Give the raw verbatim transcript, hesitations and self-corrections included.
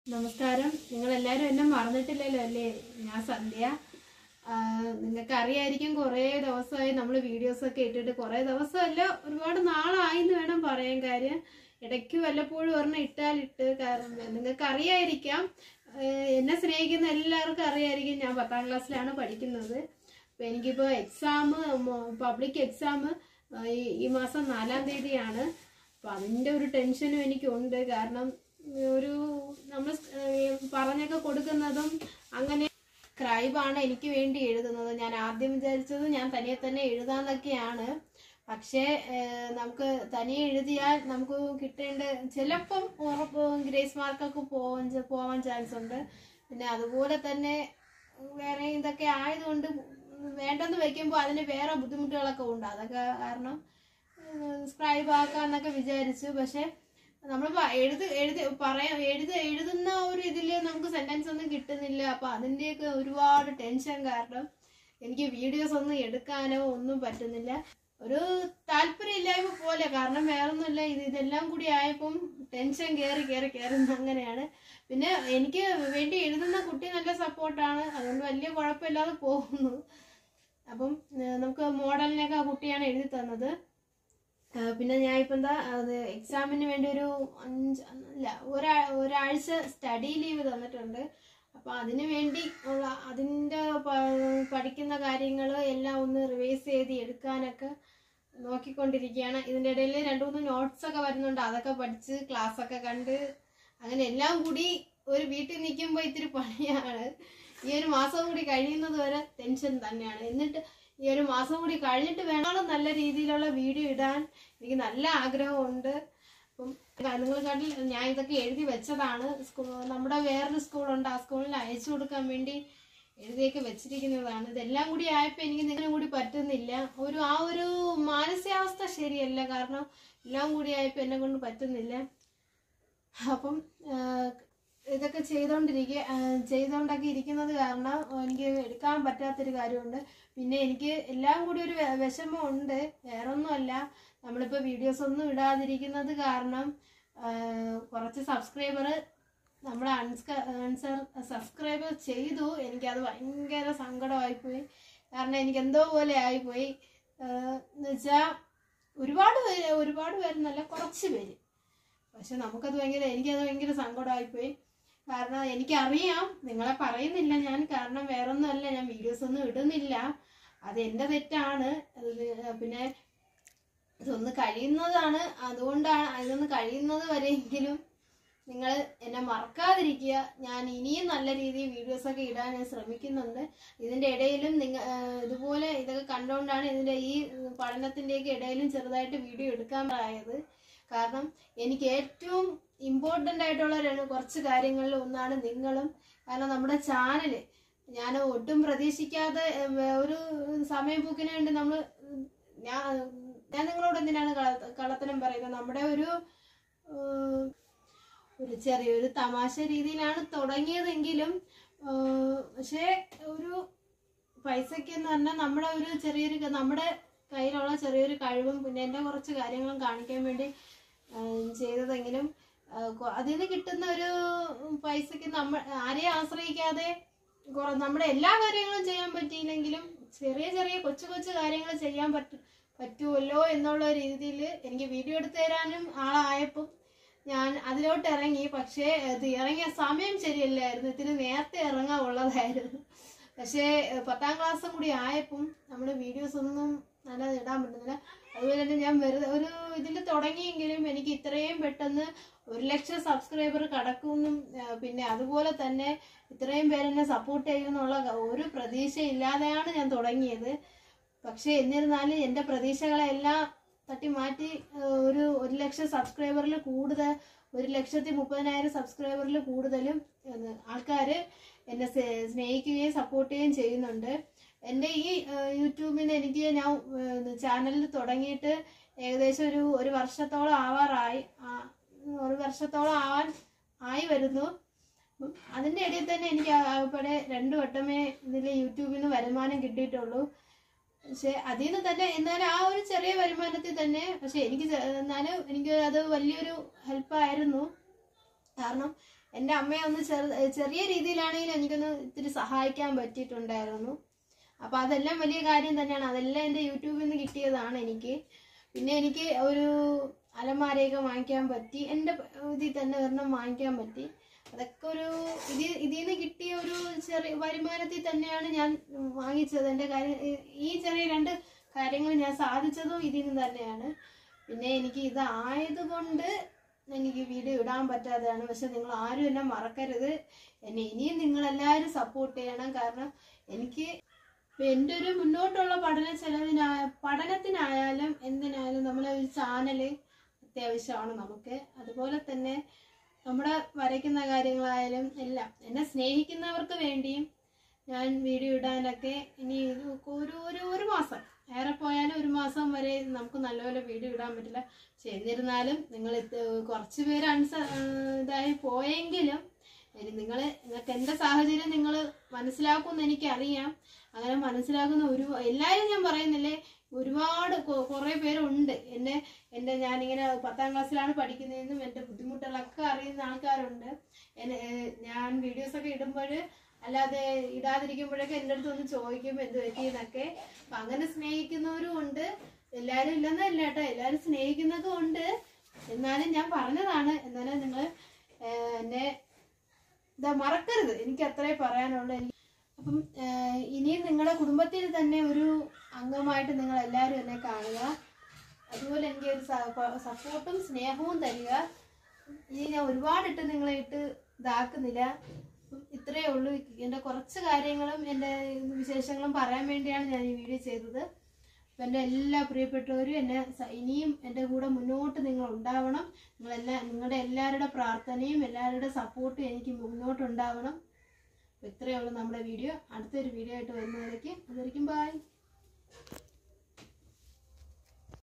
നമസ്കാരം. നിങ്ങളെല്ലാവരും എന്നെ മറന്നിട്ടില്ലല്ലോ അല്ലേ? ഞാൻ സന്ധ്യ. നിങ്ങൾക്ക് അറിയായിരിക്കും, കുറേ ദിവസമായി നമ്മൾ വീഡിയോസൊക്കെ ഇട്ടിട്ട്. കുറേ ദിവസമല്ല, ഒരുപാട് നാളായി എന്ന് വേണം പറയാൻ. കാര്യം ഇടയ്ക്ക് വല്ലപ്പോഴും ഒരെണ്ണം ഇട്ടാലിട്ട്. കാരണം നിങ്ങൾക്ക് അറിയായിരിക്കാം, എന്നെ സ്നേഹിക്കുന്ന എല്ലാവർക്കും അറിയായിരിക്കും, ഞാൻ പത്താം ക്ലാസ്സിലാണ് പഠിക്കുന്നത്. അപ്പോൾ എനിക്കിപ്പോൾ എക്സാം, പബ്ലിക് എക്സാം ഈ മാസം നാലാം തീയതിയാണ്. അപ്പോൾ അതിൻ്റെ ഒരു ടെൻഷനും എനിക്കുണ്ട്. കാരണം ഒരു നമ്മൾ പറഞ്ഞൊക്കെ കൊടുക്കുന്നതും അങ്ങനെ സ്ക്രൈബാണ് എനിക്ക് വേണ്ടി എഴുതുന്നത്. ഞാൻ ആദ്യം വിചാരിച്ചത് ഞാൻ തനിയെ തന്നെ എഴുതാന്നൊക്കെയാണ്. പക്ഷേ നമുക്ക് തനിയെ എഴുതിയാൽ നമുക്ക് കിട്ടേണ്ട ചിലപ്പം ഉറപ്പ് ഗ്രേസ് മാർക്കൊക്കെ പോവാൻ പോവാൻ ചാൻസ് ഉണ്ട്. പിന്നെ അതുപോലെ തന്നെ വേറെ ഇതൊക്കെ ആയതുകൊണ്ട് വേണ്ടെന്ന് വെക്കുമ്പോൾ അതിന് വേറെ ബുദ്ധിമുട്ടുകളൊക്കെ ഉണ്ട്. അതൊക്കെ കാരണം സ്ക്രൈബ് ആക്കാന്നൊക്കെ വിചാരിച്ചു. പക്ഷെ നമ്മൾ എഴുതി എഴുതി പറയാം എഴുതി എഴുതുന്ന ഒരു ഇതിൽ നമുക്ക് സെന്റൻസ് ഒന്നും കിട്ടുന്നില്ല. അപ്പൊ അതിൻ്റെയൊക്കെ ഒരുപാട് ടെൻഷൻ കാരണം എനിക്ക് വീഡിയോസ് ഒന്നും എടുക്കാനോ ഒന്നും പറ്റുന്നില്ല. ഒരു താല്പര്യമില്ലായ്മ പോലെ. കാരണം വേറൊന്നുമില്ല, ഇത് ഇതെല്ലാം കൂടി ആയപ്പം ടെൻഷൻ കയറി കയറി കയറുന്ന അങ്ങനെയാണ്. പിന്നെ എനിക്ക് വേണ്ടി എഴുതുന്ന കുട്ടി നല്ല സപ്പോർട്ടാണ്, അതുകൊണ്ട് വലിയ കുഴപ്പമില്ലാതെ പോകുന്നു. അപ്പം നമുക്ക് മോഡലിനൊക്കെ ആ കുട്ടിയാണ് എഴുതി തന്നത്. പിന്നെ ഞാൻ ഇപ്പം എന്താ അത് എക്സാമിന് വേണ്ടി ഒരു അഞ്ച് അല്ല ഒരാ ഒരാഴ്ച സ്റ്റഡി ലീവ് തന്നിട്ടുണ്ട്. അപ്പോൾ അതിന് വേണ്ടി ഉള്ള അതിൻ്റെ പഠിക്കുന്ന കാര്യങ്ങൾ എല്ലാം ഒന്ന് റിവൈസ് ചെയ്ത് എടുക്കാനൊക്കെ നോക്കിക്കൊണ്ടിരിക്കുകയാണ്. ഇതിൻ്റെ ഇടയിൽ രണ്ട് മൂന്ന് നോട്ട്സൊക്കെ വരുന്നുണ്ട്, അതൊക്കെ പഠിച്ച് ക്ലാസ്സൊക്കെ കണ്ട് അങ്ങനെ എല്ലാം കൂടി ഒരു വീട്ടിൽ നിൽക്കുമ്പോൾ ഇത്തിരി പണിയാണ്. ഈ ഒരു മാസം കൂടി കഴിയുന്നത് വരെ ടെൻഷൻ തന്നെയാണ്. എന്നിട്ട് ഈ ഒരു മാസം കൂടി കഴിഞ്ഞിട്ട് വേണം നല്ല രീതിയിലുള്ള വീഡിയോ ഇടാൻ. എനിക്ക് നല്ല ആഗ്രഹമുണ്ട്. അപ്പം നിങ്ങൾ കണ്ടിൽ ഞാൻ ഇതൊക്കെ എഴുതി വെച്ചതാണ്. സ്കൂ നമ്മുടെ വേറൊരു സ്കൂളുണ്ട്, ആ സ്കൂളിൽ അയച്ചു കൊടുക്കാൻ വേണ്ടി എഴുതിയൊക്കെ വെച്ചിരിക്കുന്നതാണ്. ഇതെല്ലാം കൂടി ആയപ്പോൾ എനിക്ക് നിങ്ങളും കൂടി പറ്റുന്നില്ല. ഒരു ആ ഒരു മാനസികാവസ്ഥ ശരിയല്ല. കാരണം എല്ലാം കൂടി ആയപ്പോൾ എന്നെ കൊണ്ട് പറ്റുന്നില്ല. അപ്പം ഇതൊക്കെ ചെയ്തോണ്ടിരിക്കുക ചെയ്തോണ്ടൊക്കെ ഇരിക്കുന്നത് കാരണം എനിക്ക് എടുക്കാൻ പറ്റാത്തൊരു കാര്യമുണ്ട്. പിന്നെ എനിക്ക് എല്ലാം കൂടി ഒരു വിഷമം ഉണ്ട്. വേറൊന്നുമല്ല, നമ്മളിപ്പോൾ വീഡിയോസ് ഒന്നും ഇടാതിരിക്കുന്നത് കാരണം കുറച്ച് സബ്സ്ക്രൈബർ നമ്മൾ അൺസ്ക അൺസർ സബ്സ്ക്രൈബ് ചെയ്തു. എനിക്കത് ഭയങ്കര സങ്കടമായിപ്പോയി. കാരണം എനിക്ക് എന്തോ പോലെ ആയിപ്പോയി. എന്ന് വെച്ചാൽ ഒരുപാട് പേര് ഒരുപാട് പേരെന്നല്ല, കുറച്ച് പേര്. പക്ഷെ നമുക്കത് ഭയങ്കര എനിക്കത് ഭയങ്കര സങ്കടമായിപ്പോയി. കാരണം എനിക്കറിയാം, നിങ്ങളെ പറയുന്നില്ല ഞാൻ. കാരണം വേറൊന്നുമല്ല, ഞാൻ വീഡിയോസ് ഒന്നും ഇടുന്നില്ല, അത് എൻ്റെ തെറ്റാണ്. പിന്നെ ഇതൊന്ന് കഴിയുന്നതാണ്, അതുകൊണ്ടാണ് ഇതൊന്ന് കഴിയുന്നത് വരെയെങ്കിലും നിങ്ങൾ എന്നെ മറക്കാതിരിക്കുക. ഞാൻ ഇനിയും നല്ല രീതിയിൽ വീഡിയോസൊക്കെ ഇടാൻ ഞാൻ ശ്രമിക്കുന്നുണ്ട്. ഇതിൻ്റെ ഇടയിലും നിങ്ങൾ ഇതുപോലെ ഇതൊക്കെ കണ്ടുകൊണ്ടാണ് ഇതിൻ്റെ ഈ പഠനത്തിൻ്റെയൊക്കെ ഇടയിലും ചെറുതായിട്ട് വീഡിയോ എടുക്കാനായത്. കാരണം എനിക്ക് ഏറ്റവും ഇമ്പോർട്ടൻ്റ് ആയിട്ടുള്ള കുറച്ച് കാര്യങ്ങളിൽ ഒന്നാണ് നിങ്ങളും. കാരണം നമ്മുടെ ചാനൽ ഞാൻ ഒട്ടും പ്രതീക്ഷിക്കാതെ ഒരു സമയം പോക്കിന് വേണ്ടി നമ്മൾ ഞാൻ ഞാൻ നിങ്ങളോട് എന്തിനാണ് കള്ളത്തരം പറയുന്നത്. നമ്മുടെ ഒരു ഒരു ചെറിയൊരു തമാശ രീതിയിലാണ് തുടങ്ങിയതെങ്കിലും പക്ഷേ ഒരു പൈസയ്ക്ക് എന്ന് പറഞ്ഞാൽ നമ്മുടെ ഒരു ചെറിയൊരു നമ്മുടെ കയ്യിലുള്ള ചെറിയൊരു കഴിവും പിന്നെ എൻ്റെ കുറച്ച് കാര്യങ്ങളും കാണിക്കാൻ വേണ്ടി ചെയ്തതെങ്കിലും അതിൽ നിന്ന് കിട്ടുന്ന ഒരു പൈസക്ക് നമ്മൾ ആരെയും ആശ്രയിക്കാതെ നമ്മുടെ എല്ലാ കാര്യങ്ങളും ചെയ്യാൻ പറ്റിയില്ലെങ്കിലും ചെറിയ ചെറിയ കൊച്ചു കൊച്ചു കാര്യങ്ങൾ ചെയ്യാൻ പറ്റ പറ്റുമല്ലോ എന്നുള്ള രീതിയിൽ എനിക്ക് വീഡിയോ എടുത്തു തരാനും ആളായപ്പം ഞാൻ അതിലോട്ട് ഇറങ്ങി. പക്ഷേ ഇത് ഇറങ്ങിയ സമയം ശരിയല്ലായിരുന്നു, ഇതിന് നേരത്തെ ഇറങ്ങാൻ ഉള്ളതായിരുന്നു. പക്ഷേ പത്താം ക്ലാസ്സും കൂടി ആയപ്പം നമ്മുടെ വീഡിയോസ് ഒന്നും നല്ല ഇടാൻ പറ്റുന്നില്ല. അതുപോലെ തന്നെ ഞാൻ വെറുതെ ഒരു ഇതിൽ തുടങ്ങിയെങ്കിലും എനിക്ക് ഇത്രയും പെട്ടെന്ന് ഒരു ലക്ഷം സബ്സ്ക്രൈബർ കടക്കുമെന്നും പിന്നെ അതുപോലെ തന്നെ ഇത്രയും പേരെന്നെ സപ്പോർട്ട് ചെയ്യുമെന്നുള്ള ഒരു പ്രതീക്ഷ ഇല്ലാതെയാണ് ഞാൻ തുടങ്ങിയത്. പക്ഷേ എന്നിരുന്നാലും എൻ്റെ പ്രതീക്ഷകളെല്ലാം തട്ടി മാറ്റി ഒരു ഒരു ലക്ഷം സബ്സ്ക്രൈബറിൽ കൂടുതൽ ഒരു ലക്ഷത്തി മുപ്പതിനായിരം സബ്സ്ക്രൈബറിൽ കൂടുതലും ആൾക്കാർ എന്നെ സ്നേഹിക്കുകയും സപ്പോർട്ട് ചെയ്യുകയും ചെയ്യുന്നുണ്ട്. എൻ്റെ ഈ യൂട്യൂബിന് എനിക്ക് ഞാൻ ചാനലിൽ തുടങ്ങിയിട്ട് ഏകദേശം ഒരു ഒരു വർഷത്തോളം ആവാറായി ഒരു വർഷത്തോളം ആവാൻ ആയി വരുന്നു. അതിൻ്റെ ഇടയിൽ തന്നെ എനിക്ക് അവിടെ രണ്ടു വട്ടമേ ഇതിൽ യൂട്യൂബിൽ നിന്ന് വരുമാനം കിട്ടിയിട്ടുള്ളൂ. പക്ഷെ അതിൽ നിന്ന് തന്നെ എന്നാലും ആ ഒരു ചെറിയ വരുമാനത്തിൽ തന്നെ പക്ഷെ എനിക്ക് എന്നാലും എനിക്ക് അത് വലിയൊരു ഹെൽപ്പായിരുന്നു. കാരണം എൻ്റെ അമ്മയെ ഒന്ന് ചെറു ചെറിയ രീതിയിലാണെങ്കിലും എനിക്കൊന്ന് ഇത്തിരി സഹായിക്കാൻ പറ്റിയിട്ടുണ്ടായിരുന്നു. അപ്പം അതെല്ലാം വലിയ കാര്യം തന്നെയാണ്. അതെല്ലാം എൻ്റെ യൂട്യൂബിൽ നിന്ന് കിട്ടിയതാണ് എനിക്ക്. പിന്നെ എനിക്ക് ഒരു അലമാരയൊക്കെ വാങ്ങിക്കാൻ പറ്റി, എൻ്റെ ഇതിൽ തന്നെ ഒരെണ്ണം വാങ്ങിക്കാൻ പറ്റി. അതൊക്കെ ഒരു ഇത് ഇതിൽ നിന്ന് കിട്ടിയ ഒരു ചെറിയ വരുമാനത്തിൽ തന്നെയാണ് ഞാൻ വാങ്ങിച്ചത്. എൻ്റെ കാര്യം ഈ ചെറിയ രണ്ട് കാര്യങ്ങൾ ഞാൻ സാധിച്ചതും ഇതിൽ നിന്ന് തന്നെയാണ്. പിന്നെ എനിക്ക് ഇതായതുകൊണ്ട് എനിക്ക് വീഡിയോ ഇടാൻ പറ്റാതെയാണ്. പക്ഷെ നിങ്ങൾ ആരും എന്നെ മറക്കരുത്. എന്നെ ഇനിയും നിങ്ങളെല്ലാവരും സപ്പോർട്ട് ചെയ്യണം. കാരണം എനിക്ക് എൻ്റെ ഒരു മുന്നോട്ടുള്ള പഠന ചെലവിനാ പഠനത്തിനായാലും എന്തിനായാലും നമ്മളെ ഒരു ചാനല് അത്യാവശ്യമാണ് നമുക്ക്. അതുപോലെ തന്നെ നമ്മുടെ വരയ്ക്കുന്ന കാര്യങ്ങളായാലും എല്ലാം എന്നെ സ്നേഹിക്കുന്നവർക്ക് വേണ്ടിയും ഞാൻ വീഡിയോ ഇടാനൊക്കെ ഇനി ഒരു ഒരു ഒരു മാസം ഏറെ പോയാലും ഒരു മാസം വരെ നമുക്ക് നല്ലപോലെ വീഡിയോ ഇടാൻ പറ്റില്ല. പക്ഷെ എന്നിരുന്നാലും നിങ്ങൾ കുറച്ച് പേര് അൺസ ഇതായി പോയെങ്കിലും ഇനി നിങ്ങൾ നിങ്ങൾക്ക് എൻ്റെ സാഹചര്യം നിങ്ങൾ മനസ്സിലാക്കുമെന്ന് എനിക്കറിയാം. അങ്ങനെ മനസ്സിലാക്കുന്ന ഒരു എല്ലാവരും ഞാൻ പറയുന്നില്ലേ, ഒരുപാട് കുറേ പേരുണ്ട് എന്നെ എൻ്റെ ഞാനിങ്ങനെ പത്താം ക്ലാസ്സിലാണ് പഠിക്കുന്നതെന്നും എൻ്റെ ബുദ്ധിമുട്ടുകളൊക്കെ അറിയുന്ന ആൾക്കാരുണ്ട്. എന്നെ ഞാൻ വീഡിയോസൊക്കെ ഇടുമ്പോൾ അല്ലാതെ ഇടാതിരിക്കുമ്പോഴൊക്കെ എൻ്റെ അടുത്ത് ഒന്ന് ചോദിക്കും എന്ത് പറ്റിയെന്നൊക്കെ. അപ്പം അങ്ങനെ സ്നേഹിക്കുന്നവരും ഉണ്ട്, എല്ലാവരും ഇല്ലെന്നല്ല കേട്ടോ, എല്ലാവരും സ്നേഹിക്കുന്നതും ഉണ്ട്. എന്നാലും ഞാൻ പറഞ്ഞതാണ്. എന്നാലും നിങ്ങൾ എന്നെ ഇതാ മറക്കരുത്, എനിക്ക് അത്രേ പറയാനുള്ളൂ. അപ്പം ഇനിയും നിങ്ങളുടെ കുടുംബത്തിൽ തന്നെ ഒരു അംഗമായിട്ട് നിങ്ങൾ എല്ലാവരും എന്നെ കാണുക. അതുപോലെ എനിക്ക് ഒരു സപ്പോർട്ടും സ്നേഹവും തരിക. ഇനി ഞാൻ ഒരുപാടിട്ട് നിങ്ങളെ ഇട്ട് ഇതാക്കുന്നില്ല. ഇത്രയേ ഉള്ളൂ. എൻ്റെ കുറച്ച് കാര്യങ്ങളും എൻ്റെ വിശേഷങ്ങളും പറയാൻ വേണ്ടിയാണ് ഞാൻ ഈ വീഡിയോ ചെയ്തത്. അപ്പം എൻ്റെ എല്ലാ പ്രിയപ്പെട്ടവരും എന്നെ ഇനിയും എൻ്റെ കൂടെ മുന്നോട്ട് നിങ്ങൾ ഉണ്ടാവണം. നിങ്ങളെല്ലാ നിങ്ങളുടെ എല്ലാവരുടെ പ്രാർത്ഥനയും എല്ലാവരുടെ സപ്പോർട്ടും എനിക്ക് മുന്നോട്ടുണ്ടാവണം. അപ്പോൾ ഇത്രയേ ഉള്ളൂ നമ്മുടെ വീഡിയോ. അടുത്തൊരു വീഡിയോ ആയിട്ട് വരുന്നവരേക്കും അതുവരേക്കും ബൈ.